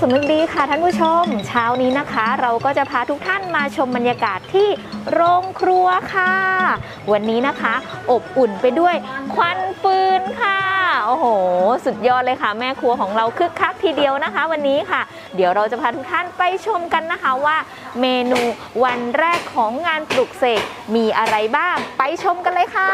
สำนึกดีค่ะท่านผู้ชมเช้านี้นะคะเราก็จะพาทุกท่านมาชมบรรยากาศที่โรงครัวค่ะวันนี้นะคะอบอุ่นไปด้วยควันฟืนค่ะโอ้โหสุดยอดเลยค่ะแม่ครัวของเราคึกคักทีเดียวนะคะวันนี้ค่ะเดี๋ยวเราจะพาทุกท่านไปชมกันนะคะว่าเมนูวันแรกของงานปลุกเสกมีอะไรบ้างไปชมกันเลยค่ะ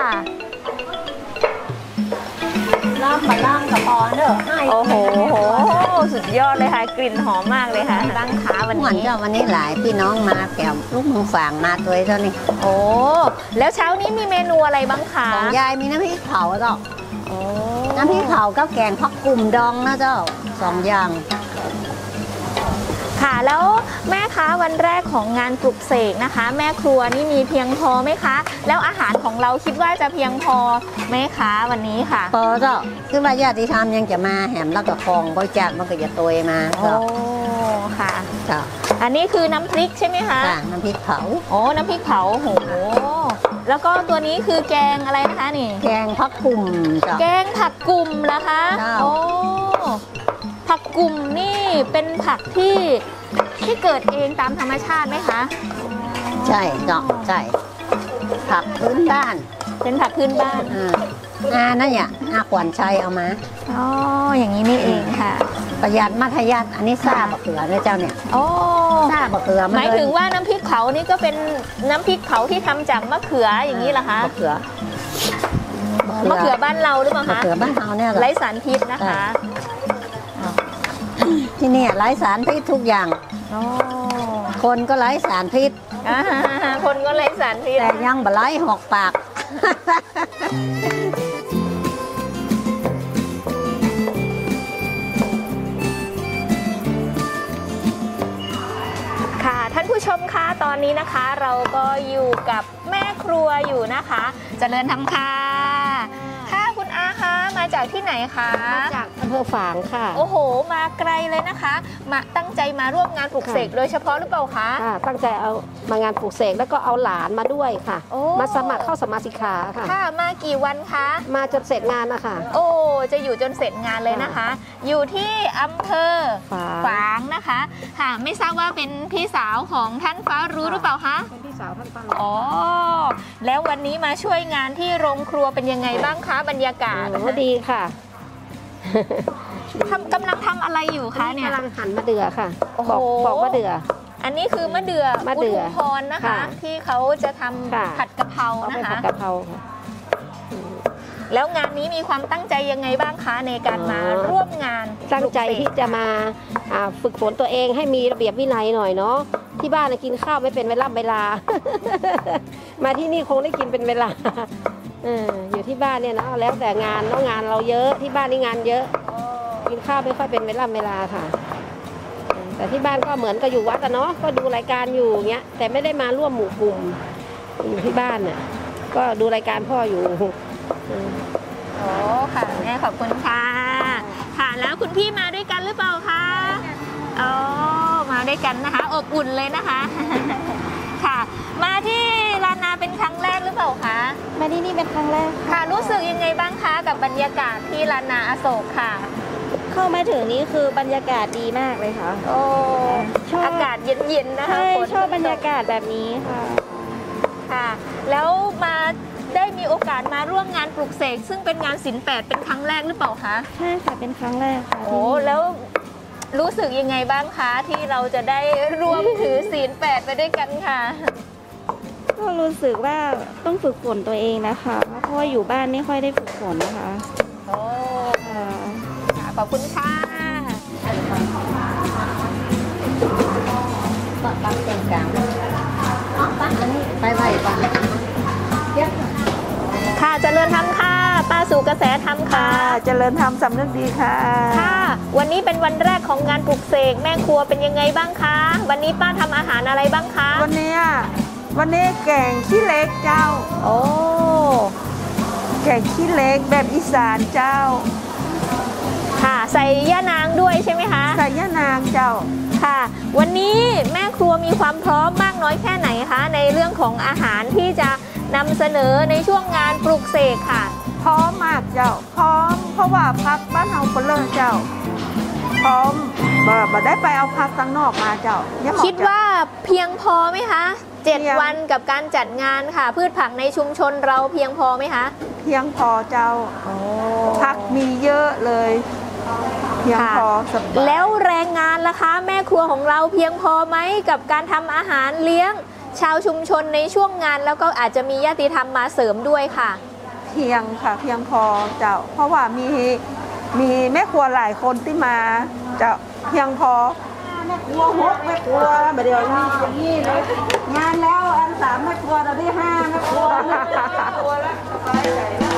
ล่ามมาล่ามกับปอเนอะโอ้โหสุดยอดเลยค่ะกลิ่นหอมมากเลยค่ะตั้งขาวันนี้วันนี้หลายพี่น้องมาแถวลูกเมืองฝางมาตัวเท่านี้โอ้แล้วเช้านี้มีเมนูอะไรบ้างคะของยายมีน้ำพริกเผาเจ้าน้ำพริกเผาก็แกงผักกุ่มดองนะเจ้า2 อย่างค่ะแล้วแม่คะวันแรกของงานปลุกเสกนะคะแม่ครัวนี่มีเพียงพอไหมคะแล้วอาหารของเราคิดว่าจะเพียงพอไหมคะวันนี้ค่ะพอเจ้าคือว่าญาติธรรมยังจะมาแหมแล้วก็คองบริจาคมันก็จะโตยมาโอ้ค่ะจ้าอันนี้คือน้ำพริกใช่ไหมคะน้ำพริกเผาโอ้น้ำพริกเผาโหแล้วก็ตัวนี้คือแกงอะไรนะคะนี่แกงผักกุ่มจ้าแกงผักกุ่มนะคะโอ้ผักกุ่มนี่เป็นผักที่เกิดเองตามธรรมชาติไหมคะใช่เนาะใช่ผักพื้นบ้านเป็นผักพื้นบ้านนั่นเนี่ยขวัญชัยเอามาอ๋ออย่างนี้นี่เองค่ะประหยัดมัธยัติอันนี้ซาบะเขือนะเจ้าเนี่ยโอ้ซาบะเขือหมายถึงว่าน้ำพริกเผานี่ก็เป็นน้ำพริกเผาที่ทำจากมะเขืออย่างนี้เหรอคะมะเขือบ้านเราหรือเปล่าคะมะเขือบ้านเราเนี่ยไร้สารพิษนะคะที่นี่ไร้สารพิษทุกอย่างคนก็ไร้สารพิษคนก็ไร้สารพิษแต่ยังบ่ไร้หอกปากค่ะท่านผู้ชมคะตอนนี้นะคะเราก็อยู่กับแม่ครัวอยู่นะคะเจริญธรรมค่ะค่ะคุณอาคะมาจากที่ไหนคะมาจากอำเภอฝางค่ะโอ้โหมาไกลเลยนะคะมาตั้งใจมาร่วมงานปลุกเสกโดยเฉพาะหรือเปล่าคะตั้งใจเอามางานปลุกเสกแล้วก็เอาหลานมาด้วยค่ะมาสมัครเข้าสมาชิกขาค่ะค่ะมากี่วันคะมาจนเสร็จงานนะคะโอ้จะอยู่จนเสร็จงานเลยนะคะอยู่ที่อำเภอฝางนะคะค่ะไม่ทราบว่าเป็นพี่สาวของท่านฟ้ารู้หรือเปล่าคะเป็นพี่สาวท่านฟ้าอ๋อแล้ววันนี้มาช่วยงานที่โรงครัวเป็นยังไงบ้างคะบรรยากาศดีค่ะกำลังทำอะไรอยู่คะเนี่ยกำลังหั่นมะเดื่อค่ะบอกมะเดื่ออันนี้คือมะเดื่ออุทุมพรนะคะที่เขาจะทำผัดกะเพรานะคะผัดกะเพราแล้วงานนี้มีความตั้งใจยังไงบ้างคะในการมาร่วมงานตั้งใจที่จะมาฝึกฝนตัวเองให้มีระเบียบวินัยหน่อยเนาะที่บ้านกินข้าวไม่เป็นเวลามาที่นี่คงได้กินเป็นเวลาอยู่ที่บ้านเนี่ยนะแล้วแต่งานเนาะงานเราเยอะที่บ้านนี่งานเยอะกินข้าวไม่ค่อยเป็นเวลาค่ะแต่ที่บ้านก็เหมือนกับอยู่วัดอะเนาะก็ดูรายการอยู่เงี้ยแต่ไม่ได้มาร่วมหมู่กลุ่มอยู่ที่บ้านน่ะก็ดูรายการพ่ออยู่โอ้ค่ะแม่ขอบคุณค่ะค่ะแล้วคุณพี่มาด้วยกันหรือเปล่าคะอ๋อมาด้วยกันนะคะอบอุ่นเลยนะคะค่ะมาที่ลานนาเป็นครั้งแรกหรือเปล่าคะมาที่นี่เป็นครั้งแรกค่ะรู้สึกยังไงบ้างคะกับบรรยากาศที่ลานนาอโศกค่ะเข้ามาถึงนี้คือบรรยากาศดีมากเลยค่ะโอ้อากาศเย็นๆนะคะชอบบรรยากาศแบบนี้ค่ะค่ะแล้วมาได้มีโอกาสมาร่วมงานปลุกเสกซึ่งเป็นงานศีล 8เป็นครั้งแรกหรือเปล่าคะใช่ค่ะเป็นครั้งแรกค่ะโอ้แล้วรู้สึกยังไงบ้างคะที่เราจะได้ร่วมถือศีล 8ไปด้วยกันค่ะก็รู้สึกว่าต้องฝึกฝนตัวเองนะคะเพราะว่าอยู่บ้านไม่ค่อยได้ฝึกฝนนะคะโอ้ขอบคุณค่ะตั้งเต็มกลางตั้งอันนี้ไปป่ะค่ะเจริญธรรมค่ะป้าสู่กระแสธรรมค่ะเจริญธรรมสำนึกดีค่ะค่ะวันนี้เป็นวันแรกของงานปลุกเสกแม่ครัวเป็นยังไงบ้างคะวันนี้ป้าทำอาหารอะไรบ้างคะวันนี้แกงขี้เล็กเจ้าโอ้แกงขี้เล็กแบบอีสานเจ้าค่ะใส่ย่านางด้วยใช่ไหมคะใส่ย่านางเจ้าค่ะวันนี้แม่ครัวมีความพร้อมมากน้อยแค่ไหนคะในเรื่องของอาหารที่จะนำเสนอในช่วงงานปลุกเสกค่ะพร้อมมากเจ้าพร้อมเพราะว่าพักบ้านเฮาเปลือกเจ้าพร้อมบ่ได้ไปเอาผักข้างนอกมาเจ้าเนี่ยบอกคิดว่าเพียงพอไหมคะเพียง 7 วันกับการจัดงานค่ะ พืชผักในชุมชนเราเพียงพอไหมคะเพียงพอเจ้าผักมีเยอะเลยเพียงพอสบายแล้วแรงงานล่ะคะ แม่ครัวของเราเพียงพอไหมกับการทำอาหารเลี้ยง ชาวชุมชนในช่วงงาน แล้วก็อาจจะมีญาติธรรมมาเสริมด้วยค่ะเพียงค่ะเพียงพอเจ้าเพราะว่ามีแม่ครัวหลายคนที่มาเจ้าเพียงพอแม่ครัว6แม่ครัวเดี๋ยวนี้อย่างนี้เลยงานแล้วอัน3แม่ครัวเราได้5แม่ครัวแล้วสบายใจแล้ว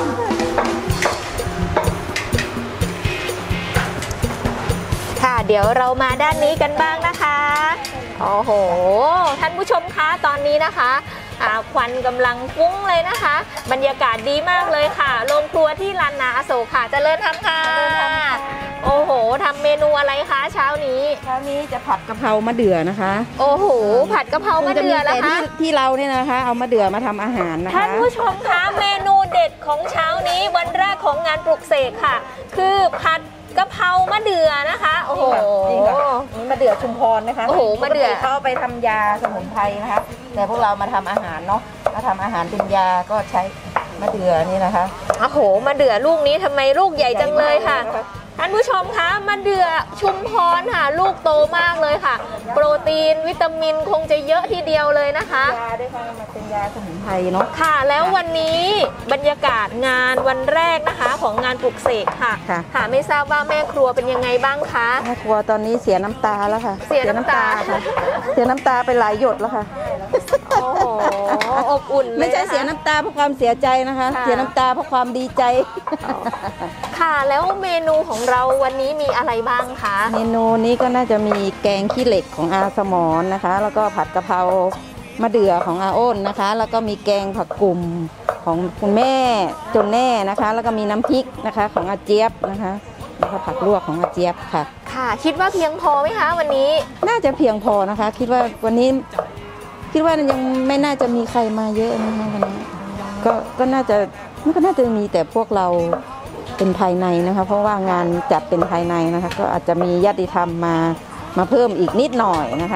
ค่ะเดี๋ยวเรามาด้านนี้กันบ้างนะคะโอ้โหท่านผู้ชมคะตอนนี้นะคะควันกำลังฟุ้งเลยนะคะ บรรยากาศดีมากเลยค่ะโรงครัวที่ลานนาอโศกค่ะเจริญธรรมค่ะโอ้โหทำเมนูอะไรคะเช้านี้เช้านี้จะผัดกะเพรามะเดื่อนะคะโอ้โหผัดกะเพรามะเดื่อแล้วแต่คะที่เราเนี่ยนะคะเอามะเดื่อมาทำอาหารนะคะท่านผู้ชมคะเมนูเด็ดของเช้านี้วันแรกของงานปลุกเสกค่ะ คือผัดกะเพรามะเดื่อนะคะโอ้โหนี่ค่ะนี่มะเดื่อชุมพรนะคะโอ้โหมะเดื่อปกติเขาเอาไปทำยาสมุนไพรนะคะ แต่พวกเรามาทำอาหารเนาะมาทำอาหารเป็นยาก็ใช้มะเดื่อนี่นะคะโอ้โหมะเดื่อลูกนี้ทำไมลูกใหญ่จังเลยค่ะใหญ่มากเลยนะคะท่านผู้ชมคะมะเดื่อชุมพรค่ะลูกโตมากเลยค่ะ โปรตีนวิตามินคงจะเยอะทีเดียวเลยนะคะยาด้วยค่ะมันเป็นยาสมุนไพรเนาะค่ะแล้ววันนี้บรรยากาศงานวันแรกนะคะของงานปลุกเสกค่ะค่ะค่ะไม่ทราบว่าแม่ครัวเป็นยังไงบ้างคะแม่ครัวตอนนี้เสียน้ำตาแล้วค่ะเสียน้ำตาค่ะเสียน้ำตาไปหลายหยดแล้วค่ะโอ้โหอบอุ่นเลยไม่ใช่นะคะเสียน้ำตาเพราะความเสียใจนะคะค่ะเสียน้ำตาเพราะความดีใจค่ะแล้วเมนูของเราวันนี้มีอะไรบ้างคะเมนูนี้ก็น่าจะมีแกงขี้เหล็กของอาสมรนะคะ แล้วก็ผัดกะเพรามะเดื่อของอาอ้นนะคะ แล้วก็มีแกงผักกลุ่มของคุณแม่จนแน่นะคะ แล้วก็มีน้ำพริกนะคะของอาเจี๊ยบนะคะแล้วก็ผักลวกของอาเจี๊ยบค่ะค่ะ คิดว่าเพียงพอไหมคะวันนี้น่าจะเพียงพอนะคะ คิดว่าวันนี้คิดว่ายังไม่น่าจะมีใครมาเยอะนะคะวันนี้ก็น่าจะมีแต่พวกเราเป็นภายในนะคะ เพราะว่างานจัดเป็นภายในนะคะ ก็อาจจะมีญาติธรรมมาเพิ่มอีกนิดหน่อยนะคะ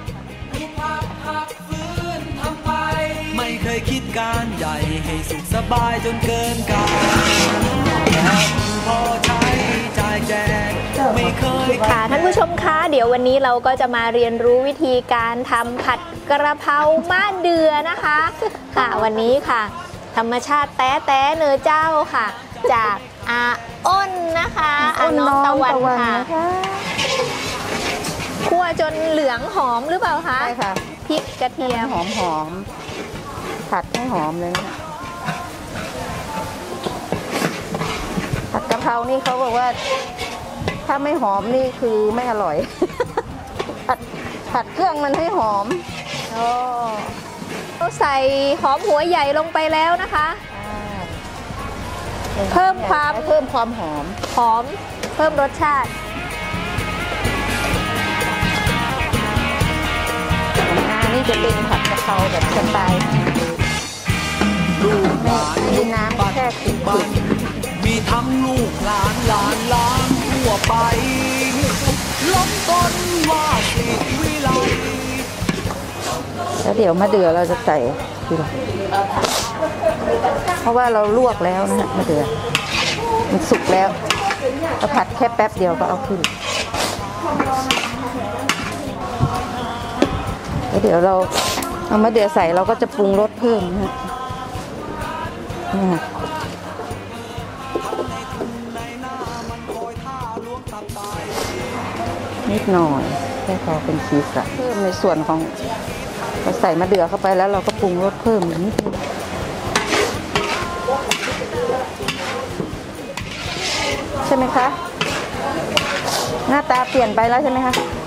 ไม่เคยคิดการใหญ่ให้สุขสบายจนเกินกาลแค่พอใช้จ่ายแจกไม่เคยค่ะท่านผู้ชมคะเดี๋ยววันนี้เราก็จะมาเรียนรู้วิธีการทำผัดกระเพรามะเดื่อนะคะค่ะวันนี้ค่ะ ธรรมชาติแต้เนื้อเจ้าค่ะ จากอาอ้นนะคะน้องตะวันค่ะคั่วจนเหลืองหอมหรือเปล่าคะใช่ค่ะพริกกระเทียมหอมผัดให้หอมเลยนะคะผัดกะเพรานี่เขาบอกว่า ถ้าไม่หอมนี่คือไม่อร่อย ผัดเครื่องมันให้หอมเราใส่หอมหัวใหญ่ลงไปแล้วนะคะ เพิ่มความเพิ่มความหอมหอมเพิ่มรสชาตินี่จะเป็นผัดกะเพราแบบสไตล์ลูกหลานมีน้ำแค่ติดบ้านมีทั้งลูกหลานทั่วไปล้มต้นว่าสิวิไลแล้วเดี๋ยวมะเดื่อเราจะใส่ทีหลังเพราะว่าเราลวกแล้วนะฮะมะเดื่อมันสุกแล้วเราผัดแค่แป๊บเดียวก็เอาขึ้นแล้วเดี๋ยวเราเอามะเดื่อใส่เราก็จะปรุงรสเพิ่มนะฮะนี่ค่ะนิดหน่อยแค่พอเป็นสีสันเพิ่มในส่วนของเราใส่มะเดื่อเข้าไปแล้วเราก็ปรุงรสเพิ่มอีกนิดนึงใช่ไหมคะ หน้าตาเปลี่ยนไปแล้วใช่ไหมคะ